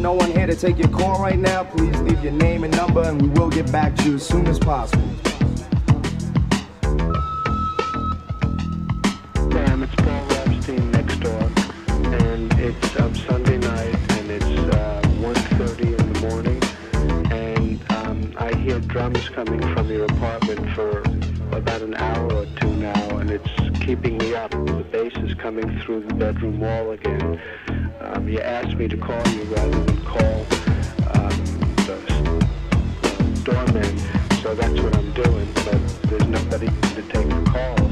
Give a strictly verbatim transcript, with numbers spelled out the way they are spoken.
no one here to take your call right now, please leave your name and number and we will get back to you as soon as possible. Sam, it's Paul Epstein next door, and it's um, Sunday night, and it's uh, one thirty in the morning, and um, I hear drums coming from your apartment for about an hour or two now, and it's keeping me up. The bass is coming through the bedroom wall again. Um, you asked me to call you rather than call um, the uh, doorman, so that's what I'm doing, but there's nobody to take the call.